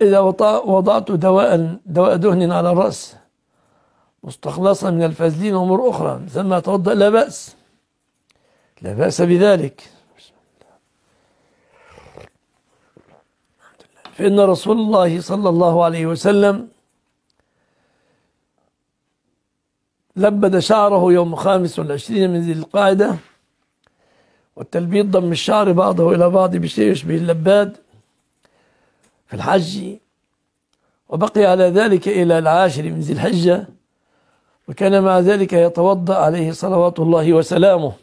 إذا وضعت دواء دهن على الرأس مستخلصا من الفازلين وأمور أخرى ثم أتوضأ، لا بأس، لا بأس بذلك. فإن رسول الله صلى الله عليه وسلم لبد شعره يوم 25 من ذي القعدة، والتلبيد ضم الشعر بعضه إلى بعض بشيء يشبه اللباد في الحج، وبقي على ذلك إلى 10 من ذي الحجة، وكان مع ذلك يتوضأ عليه صلوات الله وسلامه.